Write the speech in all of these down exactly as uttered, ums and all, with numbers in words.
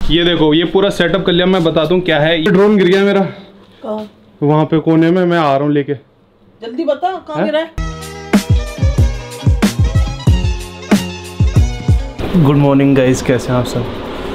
ये देखो ये पूरा सेटअप कर लिया, मैं बताता हूँ क्या है। ये ड्रोन गिर गया मेरा। कहाँ? वहाँ पे कोने में, मैं आ रहा हूँ लेके। जल्दी बता कहाँ गिरा है? गुड मॉर्निंग गाइस, कैसे हैं आप सब।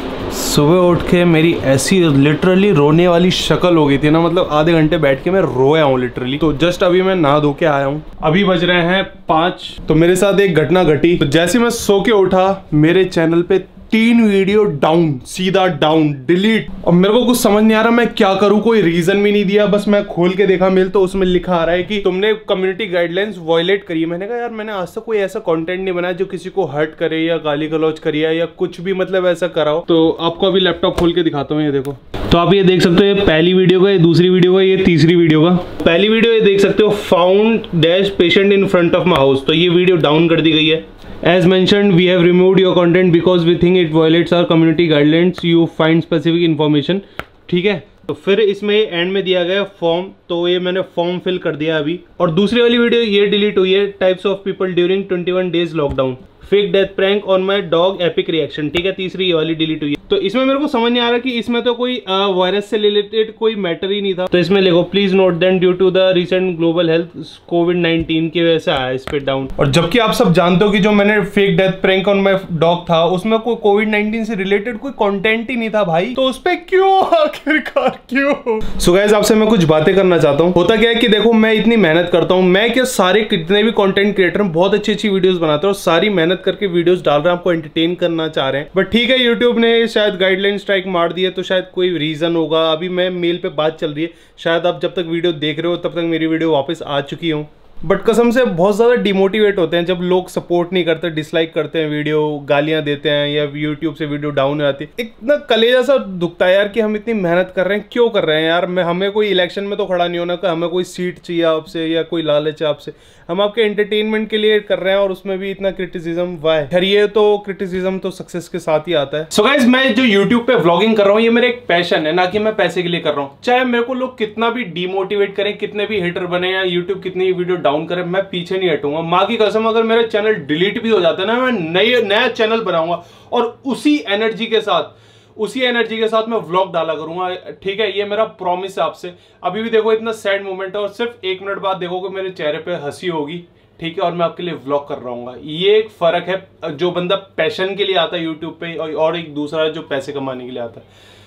सुबह उठ के मेरी ऐसी लिटरली रोने वाली शक्ल हो गई थी ना, मतलब आधे घंटे बैठ के मैं रोया हूँ लिटरली। तो जस्ट अभी मैं नहा धो के आया हूँ, अभी बज रहे हैं पाँच। तो मेरे साथ एक घटना घटी। तो जैसे मैं सो के उठा, मेरे चैनल पे तीन वीडियो डाउन, सीधा डाउन, डिलीट। और मेरे को कुछ समझ नहीं आ रहा मैं क्या करूं, कोई रीजन भी नहीं दिया। बस मैं खोल के देखा मेल, तो उसमें लिखा आ रहा है कि तुमने कम्युनिटी गाइडलाइंस वायलेट करी है। मैंने कहा यार मैंने आज तक कोई ऐसा कंटेंट नहीं बनाया जो किसी को हर्ट करे या गाली गलौज करी है या कुछ भी मतलब ऐसा करा हो। तो आपको अभी लैपटॉप खोल के दिखाता हूँ, ये देखो। तो आप ये देख सकते हो, ये पहली वीडियो का, ये दूसरी वीडियो का, ये तीसरी वीडियो का। पहली वीडियो ये देख सकते हो, found dash patient in front of my house. तो ये वीडियो डाउन कर दी गई है। As mentioned, we have removed your content because we think it violates our community guidelines. You find specific information. ठीक है, तो फिर इसमें एंड में दिया गया फॉर्म, तो ये मैंने फॉर्म फिल कर दिया अभी। और दूसरी वाली वीडियो ये डिलीट हुई है, types of people during twenty one days lockdown, fake death prank on my dog epic reaction. ठीक है, तीसरी ये वाली डिलीट हुई है। तो इसमें मेरे को समझ नहीं आ रहा कि इसमें तो कोई वायरस से रिलेटेड कोई मैटर ही नहीं था। तो इसमें लिखो please note then due to the recent global health COVID nineteen की वजह से आया इस पे डाउन। और जबकि आप सब जानते हो कि जो मैंने fake death prank on my dog था, उसमें कोई कोविड नाइनटीन से रिलेटेड कोई कंटेंट ही नहीं था भाई। तो उस पे क्यों आखिरकार क्यों? सो गाइस, आपसे मैं कुछ बातें करना चाहता हूँ। होता क्या है कि देखो, मैं इतनी मेहनत करता हूँ, मैं क्या सारे कितने भी कंटेंट क्रिएटर बहुत अच्छी अच्छी वीडियोस बनाते हैं और सारी मेहनत करके वीडियोस डाल रहे हैं, आपको एंटरटेन करना चाह रहे हैं। बट ठीक है, यूट्यूब ने शायद गाइडलाइन स्ट्राइक मार दिया, तो शायद कोई रीजन होगा। अभी मैं मेल पे बात चल रही है, शायद आप जब तक वीडियो देख रहे हो तब तक मेरी वीडियो वापस आ चुकी हो। बट कसम से बहुत ज़्यादा डिमोटिवेट होते हैं जब लोग सपोर्ट नहीं करते, डिसलाइक करते हैं वीडियो, गालियां देते हैं या यूट्यूब से वीडियो डाउन हो जाती है। इतना कलेजा सा दुखता है यार कि हम इतनी मेहनत कर रहे हैं, क्यों कर रहे हैं यार। मैं हमें कोई इलेक्शन में तो खड़ा नहीं होना, हमें कोई सीट चाहिए आपसे या कोई लालच है आपसे। हम आपके एंटरटेनमेंट के लिए कर रहे हैं और उसमें भी इतना क्रिटिसिज्म वाई। खैर, ये तो क्रिटिसिज्म तो सक्सेस के साथ ही आता है। सो गाइस, मैं जो यूट्यूब पे व्लॉगिंग कर रहा हूँ, ये मेरा एक पैशन है, ना कि मैं पैसे के लिए कर रहा हूँ। चाहे मेरे को लोग कितना भी डिमोटिवेट करें, कितने भी हेटर बने या यूट्यूब कितनी भी वीडियो डाउन करे, मैं पीछे नहीं हटूंगा। माँ की कसम, अगर मेरा चैनल डिलीट भी हो जाता है ना, मैं नए नया चैनल बनाऊंगा और उसी एनर्जी के साथ उसी एनर्जी के साथ मैं व्लॉग डाला करूंगा। ठीक है, ये मेरा प्रॉमिस है आपसे। अभी भी देखो इतना सैड मोमेंट है और सिर्फ एक मिनट बाद देखोगे मेरे चेहरे पे हंसी होगी। ठीक है, और मैं आपके लिए व्लॉग कर रहा हूँ। ये एक फर्क है, जो बंदा पैशन के लिए आता है यूट्यूब पे और एक दूसरा जो पैसे कमाने के लिए आता है।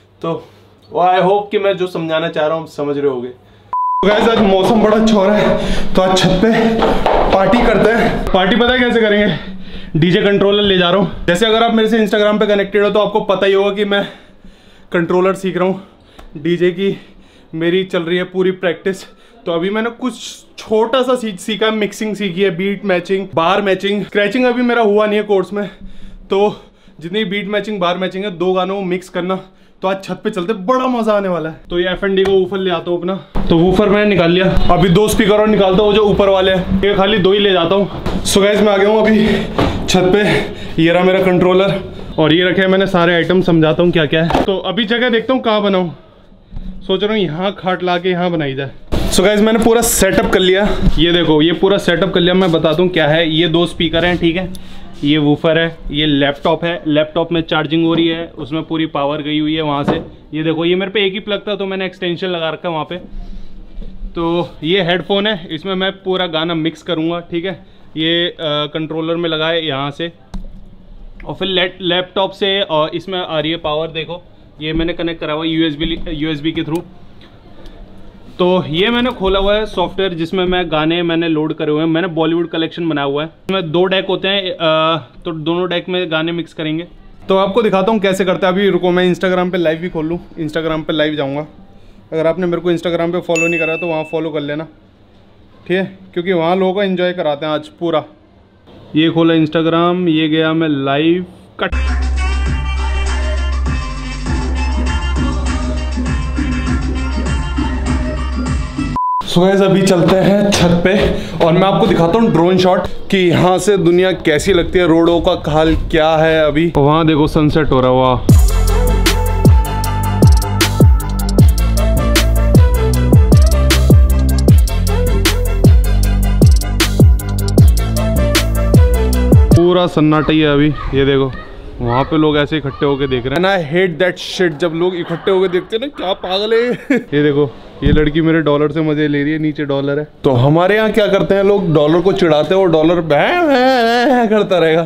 तो आई होप कि मैं जो समझाना चाह रहा हूँ समझ रहे होगे। गाइस, आज मौसम बड़ा अच्छा हो रहा है, तो आज छत पे पार्टी करते हैं। पार्टी पता है कैसे करेंगे? डीजे कंट्रोलर ले जा रहा हूँ। जैसे अगर आप मेरे से इंस्टाग्राम पे कनेक्टेड हो तो आपको पता ही होगा कि मैं कंट्रोलर सीख रहा हूँ। डीजे की मेरी चल रही है पूरी प्रैक्टिस। तो अभी मैंने कुछ छोटा सा सीख सीखा, मिक्सिंग सीखी है, beat matching, bar matching. Scratching अभी मेरा हुआ नहीं है कोर्स में, तो जितनी बीट मैचिंग, बार मैचिंग है, दो गानों को मिक्स करना। तो आज छत पे चलते, बड़ा मजा आने वाला है। तो ये एफ एन डी को वूफर ले आता हूँ अपना। तो वूफर मैंने निकाल लिया, अभी दो स्पीकर और निकालता हूँ जो ऊपर वाले हैं, ये खाली दो ही ले जाता हूँ। सो गाइस, मैं आ गया हूँ अभी छत पे। ये रहा मेरा कंट्रोलर और ये रखे हैं मैंने सारे आइटम, समझाता हूँ क्या क्या है। तो अभी जगह देखता हूँ कहाँ बनाऊँ, सोच रहा हूँ यहाँ खाट ला के यहाँ बनाई जाए। सो गाइस, मैंने पूरा सेटअप कर लिया। ये देखो, ये पूरा सेटअप कर लिया। मैं बताता हूँ क्या है। ये दो स्पीकर हैं, ठीक है, ये वूफर है, ये लैपटॉप है। लैपटॉप में चार्जिंग हो रही है, उसमें पूरी पावर गई हुई है वहाँ से। ये देखो, ये मेरे पे एक ही प्लग था तो मैंने एक्सटेंशन लगा रखा है वहाँ पे। तो ये हेडफोन है, इसमें मैं पूरा गाना मिक्स करूँगा। ठीक है, ये कंट्रोलर में लगा है यहाँ से, और फिर लैपटॉप से और इसमें आ रही है पावर। देखो, ये मैंने कनेक्ट करा हुआ है यूएसबी यूएसबी के थ्रू। तो ये मैंने खोला हुआ है सॉफ्टवेयर जिसमें मैं गाने मैंने लोड करे हुए हैं। मैंने बॉलीवुड कलेक्शन बनाया हुआ है, इसमें दो डेक होते हैं, तो दोनों डेक में गाने मिक्स करेंगे। तो आपको दिखाता हूँ कैसे करते हैं। अभी रुको, मैं इंस्टाग्राम पे लाइव भी खोल लूँ। इंस्टाग्राम पे लाइव जाऊँगा। अगर आपने मेरे को इंस्टाग्राम पे फॉलो नहीं करा तो वहाँ फॉलो कर लेना, ठीक है, क्योंकि वहाँ लोगों का एंजॉय कराते हैं आज पूरा। ये खोला इंस्टाग्राम, ये गया मैं लाइव कट। सो गाइस, अभी चलते हैं छत पे और मैं आपको दिखाता हूँ ड्रोन शॉट कि यहाँ से दुनिया कैसी लगती है, रोडों का हाल क्या है। अभी वहाँ देखो सनसेट हो रहा है, वाह। पूरा सन्नाटा ही है अभी, ये देखो वहाँ पे लोग ऐसे इकट्ठे होके देख रहे हैं। आई हेट दैट शिट, जब लोग इकट्ठे होके देखते हैं ना, क्या पागल है। ये देखो, ये लड़की मेरे डॉलर से मजे ले रही है, नीचे डॉलर है। तो हमारे यहाँ क्या करते हैं लोग, डॉलर को चिढ़ाते हैं और डॉलर भैं भैं करता रहेगा।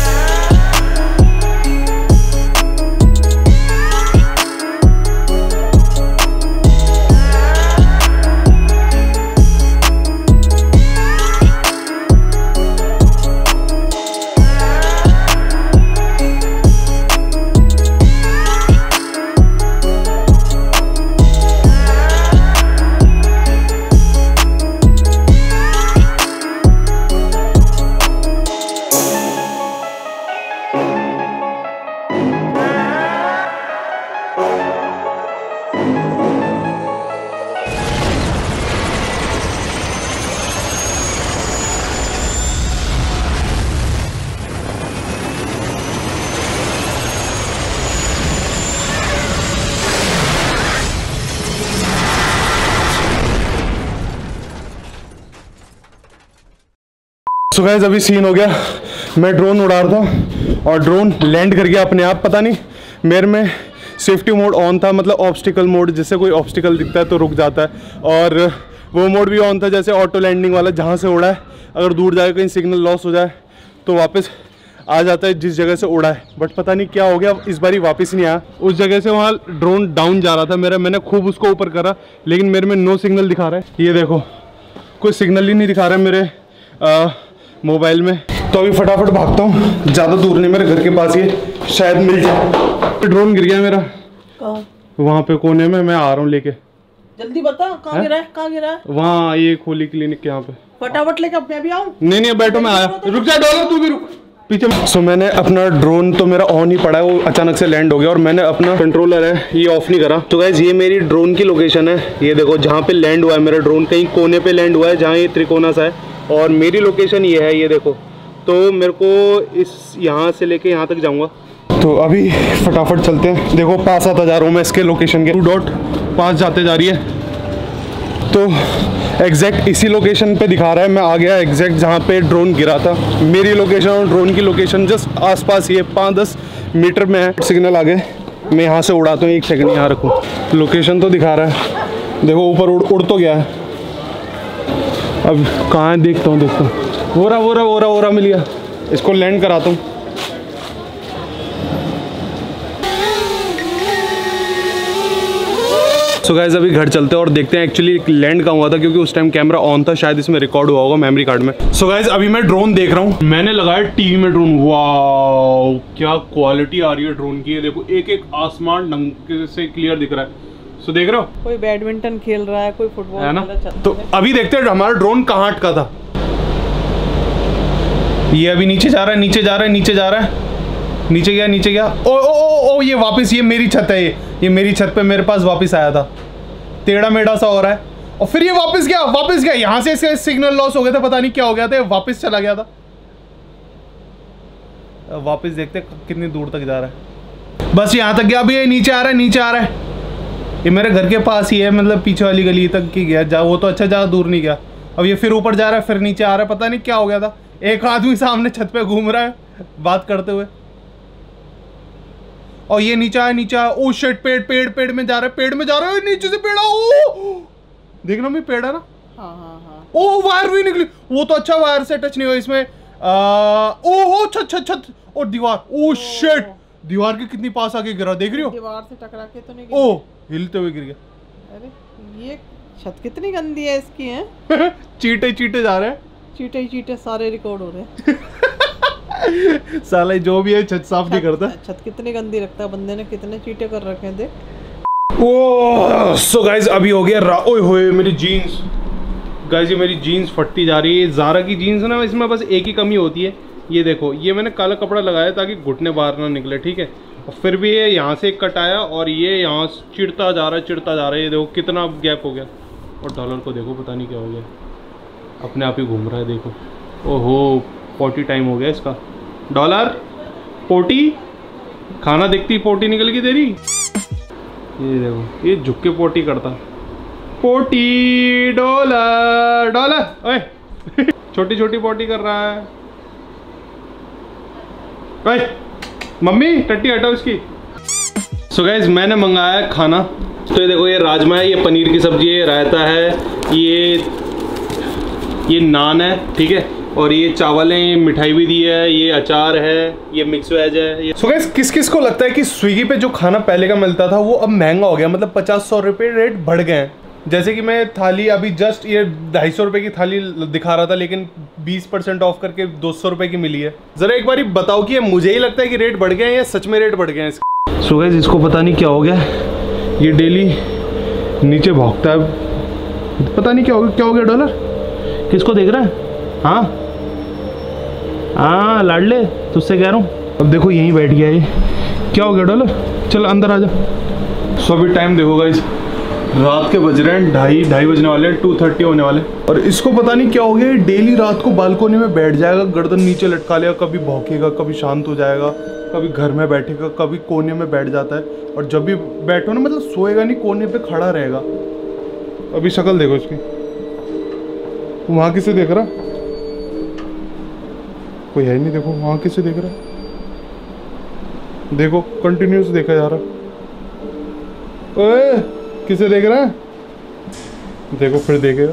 सो गाइस अभी सीन हो गया, मैं ड्रोन उड़ा रहा था और ड्रोन लैंड कर गया अपने आप। पता नहीं मेरे में सेफ्टी मोड ऑन था, मतलब ऑब्स्टिकल मोड, जिससे कोई ऑब्स्टिकल दिखता है तो रुक जाता है, और वो मोड भी ऑन था जैसे ऑटो लैंडिंग वाला, जहाँ से उड़ा है अगर दूर जाए कहीं सिग्नल लॉस हो जाए तो वापस आ जाता है जिस जगह से उड़ा है। बट पता नहीं क्या हो गया, इस बारी वापस नहीं आया उस जगह से। वहाँ ड्रोन डाउन जा रहा था मेरा, मैंने खूब उसको ऊपर करा लेकिन मेरे में नो सिग्नल दिखा रहा है। ये देखो, कोई सिग्नल ही नहीं दिखा रहा है मेरे आ, मोबाइल में। तो अभी फटाफट भागता हूँ, ज़्यादा दूर नहीं, मेरे घर के पास ही शायद मिल जाए। ड्रोन गिर गया मेरा कहाँ? वहाँ पे कोने में, मैं आ रहा हूँ लेके। जल्दी बता कहाँ गिरा है, कहाँ गिरा है? वहाँ ये खोली क्लिनिक के यहाँ पे। फटाफट लेके मैं भी आऊँ? नहीं नहीं बैठो, मैं आया। रुक जा डॉलर, तू भी रुक पीछे। सो so, मैंने अपना ड्रोन तो मेरा ऑन ही पड़ा है, वो अचानक से लैंड हो गया और मैंने अपना कंट्रोलर है ये ऑफ नहीं करा। तो गाइस ये मेरी ड्रोन की लोकेशन है, ये देखो जहाँ पे लैंड हुआ है मेरा ड्रोन, कहीं कोने पे लैंड हुआ है जहाँ ये त्रिकोना सा है, और मेरी लोकेशन ये है, ये देखो। तो मेरे को इस यहाँ से लेके यहाँ तक जाऊँगा। तो अभी फटाफट चलते हैं। देखो पास आता जा रहा हूँ मैं इसके लोकेशन के, टू डॉट पास जाते जा रही है। तो एग्जैक्ट इसी लोकेशन पे दिखा रहा है, मैं आ गया एग्जैक्ट जहाँ पे ड्रोन गिरा था। मेरी लोकेशन और ड्रोन की लोकेशन जस्ट आसपास ही है, पाँच दस मीटर में है। सिग्नल आ गए, मैं यहाँ से उड़ाता हूँ, एक सेकंड यहाँ रखूँ। लोकेशन तो दिखा रहा है, देखो ऊपर उड़ उड़ तो गया है। अब कहाँ है, देखता हूँ देखता हूँ। वो रहा वो रहा वो रहा वो रहा मिल गया, इसको लैंड कराता हूँ। सो गाइस अभी घर चलते हैं और देखते हैं एक्चुअली लैंड कहाँ हुआ था, क्योंकि उस टाइम कैमरा ऑन था, शायद इसमें रिकॉर्ड हुआ होगा मेमोरी कार्ड में। सो गाइस अभी मैं ड्रोन देख रहा हूँ, मैंने लगाया टीवी में ड्रोन। वाह क्या क्वालिटी आ रही है ड्रोन की, ये देखो एक एक आसमान ढंग से क्लियर दिख रहा है। सो देख रहे हो, कोई बैडमिंटन खेल रहा है, कोई फुटबॉल है ना। खेल रहा है। तो अभी देखते हैं हमारा ड्रोन कहाँ अटका था। ये अभी नीचे जा रहा है, नीचे जा रहा है, नीचे जा रहा है, नीचे गया नीचे गया। ओ ओ ओ, ओ ये वापस, ये मेरी छत है, ये ये मेरी छत पे मेरे पास वापस आया था। टेढ़ा मेढ़ा सा हो रहा है और फिर ये वापस गया, वापस गया। यहाँ से इसके सिग्नल लॉस हो गए थे, पता नहीं क्या हो गया था, वापस चला गया था। वापस देखते कितनी दूर तक जा रहा है। बस यहाँ तक गया, अभी ये नीचे आ रहा है, नीचे आ रहा है। ये मेरे घर के पास ही है, मतलब पीछे वाली गली तक की गया जा, वो तो अच्छा ज़्यादा दूर नहीं गया। अब ये फिर ऊपर जा रहा है, फिर नीचे आ रहा है, पता नहीं क्या हो गया था। एक आदमी सामने छत पे घूम रहा है बात करते हुए, और ये नीचे आया नीचे आया। ओ शिट, पेड़ पेड़ पेड़ में जा रहा है, पेड़ में जा रहा है, नीचे से पेड़। ओ देखना मैं, पेड़ है ना। हाँ हाँ हाँ। ओ वायर भी निकली, वो तो अच्छा वायर से टच नहीं हुआ इसमें। आ, ओ हो छत छत छत और दीवार। ओ शिट, दीवार के कितनी पास आके गिरा, देख रही हो। दीवार से टकरा के तो नहीं ओ हिलते हुए गिर गया। अरे ये छत कितनी गंदी है इसकी, है चीटे चीटे जा रहे हैं, चीटे ही चीटे सारे रिकॉर्ड हो रहे हैं। साला जो भी है छत साफ नहीं करता। छत कितनी गंदी रखता है, बंदे ने कितने चीटे कर रखे हैं देख। ओ सो गाइस अभी हो गया रा। ओए होए मेरी जीन्स, गाइस ये मेरी जीन्स फटती जा रही है। ज़ारा की जीन्स ना, इसमें बस एक ही कमी होती है, ये देखो, ये मैंने काला कपड़ा लगाया ताकि घुटने बाहर ना निकले, ठीक है। और फिर भी ये यहाँ से एक कट आया और ये यहाँ चिढ़ता जा रहा है, चिढ़ता जा रहा है। ये देखो कितना गैप हो गया। और डॉलर को देखो, पता नहीं क्या हो गया, अपने आप ही घूम रहा है, देखो। ओहो पोटी टाइम हो गया इसका। डॉलर पोटी खाना देखती, पोटी निकल गई तेरी। ये देखो, ये झुक के पोटी करता। पोटी डॉलर डॉलर, ओए छोटी छोटी पोटी कर रहा है। ओए मम्मी टट्टी हटाओ इसकी। सो गाइस मैंने मंगाया है खाना। तो ये देखो, ये राजमा है, ये पनीर की सब्जी है, ये रायता है, ये ये नान है, ठीक है, और ये चावल है, ये मिठाई भी दी है, ये अचार है, ये मिक्स वेज है। सो गाइस किस किस को लगता है कि स्विगी पे जो खाना पहले का मिलता था वो अब महंगा हो गया, मतलब पचास सौ रुपये रेट बढ़ गए हैं। जैसे कि मैं थाली अभी जस्ट ये ढाई सौ रुपये की थाली दिखा रहा था, लेकिन बीस परसेंट ऑफ करके दो सौ रुपये की मिली है। जरा एक बार बताओ कि ये मुझे ही लगता है कि रेट बढ़ गए हैं या सच में रेट बढ़ गए हैं इसके। सो गाइस इसको पता नहीं क्या हो गया, ये डेली नीचे भौंकता है, पता नहीं क्या हो गया। क्या हो गया डॉलर? किसको देख रहा है? हाँ हाँ लाडले, तुझसे कह रहा हूँ। अब देखो यहीं बैठ गया ये। क्या हो गया डॉलर? चल अंदर आ जा। सो अभी टाइम देखो गाइस, रात के बज रहे हैं ढाई ढाई बजने वाले हैं, टू थर्टी होने वाले। और इसको पता नहीं क्या हो गया, डेली रात को बालकोनी में बैठ जाएगा, गर्दन नीचे लटका लेगा, कभी भौंकेगा, कभी शांत हो जाएगा, कभी घर में बैठेगा, कभी कोने में बैठ जाता है। और जब भी बैठो ना, मतलब सोएगा नहीं, कोने पे खड़ा रहेगा। अभी शक्ल देखो इसकी, वहाँ किसे देख रहा? कोई है नहीं, देखो वहाँ किसे देख रहा, देखो कंटिन्यूस देखा जा रहा। ओए किसे देख रहा है? देखो फिर देखेगा।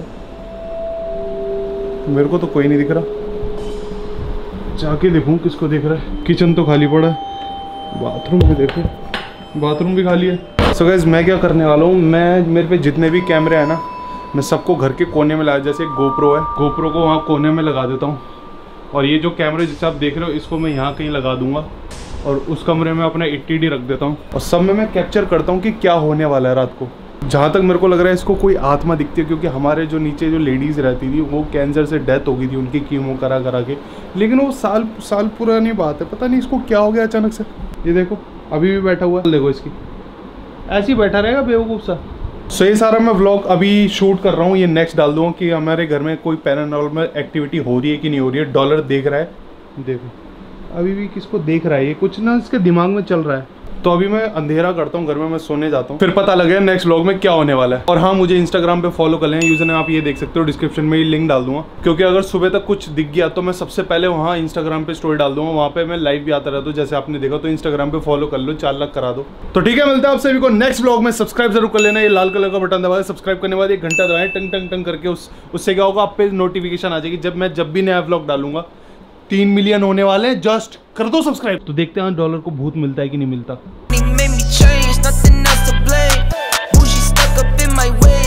मेरे को तो कोई नहीं दिख रहा, जाके देखूं किसको देख रहा है। किचन तो खाली पड़ा है, बाथरूम भी देखो, बाथरूम भी खाली है। सो गाइस मैं क्या करने वाला हूँ, मैं मेरे पे जितने भी कैमरे हैं ना, मैं सबको घर के कोने में लगा, जैसे गोप्रो है, गोप्रो को वहाँ कोने में लगा देता हूँ। और ये जो कैमरे जिसे आप देख रहे हो, इसको मैं यहाँ कहीं लगा दूंगा और उस कमरे में अपना एट्टी डी रख देता हूँ। और सब में मैं कैप्चर करता हूँ कि क्या होने वाला है रात को। जहाँ तक मेरे को लग रहा है इसको कोई आत्मा दिखती है, क्योंकि हमारे जो नीचे जो लेडीज़ रहती थी वो कैंसर से डेथ हो गई थी उनकी कीमो करा करा के, लेकिन वो साल साल पुरानी बात है, पता नहीं इसको क्या हो गया अचानक से। ये देखो अभी भी बैठा हुआ है, देखो इसकी ऐसे ही बैठा रहेगा बेवकूफ़ सा। सो ये सारा मैं व्लॉग अभी शूट कर रहा हूँ, ये नेक्स्ट डाल दूँगा कि हमारे घर में कोई पैरानॉर्मल एक्टिविटी हो रही है कि नहीं हो रही है। डॉलर देख रहा है, देखो अभी भी किसको देख रहा है, ये कुछ ना इसके दिमाग में चल रहा है। तो अभी मैं अंधेरा करता हूँ घर में, मैं सोने जाता हूँ, फिर पता लगेगा नेक्स्ट व्लॉग में क्या होने वाला है। और हाँ, मुझे इंस्टाग्राम पे फॉलो कर लें, यूजर नेम आप ये देख सकते हो, डिस्क्रिप्शन में ये लिंक डाल दूंगा, क्योंकि अगर सुबह तक कुछ दिख गया तो मैं सबसे पहले वहाँ इंस्टाग्राम पे स्टोरी डाल दूंगा, वहाँ पे मैं लाइव भी आता रहता हूँ, जैसे आपने देखा। तो इंस्टाग्राम पे फॉलो कर लो, चार लाख करा दो। तो ठीक है, मिलता है आप सभी को नेक्स्ट व्लॉग में। सब्सक्राइब जरूर कर लेना, ये लाल कलर का बटन दबाए, सब्सक्राइब करने के बाद एक घंटा दबाएं, टंग टंग टंग करके, उस उससे क्या होगा, आप पे नोटिफिकेशन आ जाएगी जब मैं जब भी नया व्लॉग डालूंगा। तीन मिलियन होने वाले हैं, जस्ट कर दो सब्सक्राइब। तो देखते हैं डॉलर को भूत मिलता है कि नहीं मिलता। Nothing else to blame. Bougie stuck up in my way.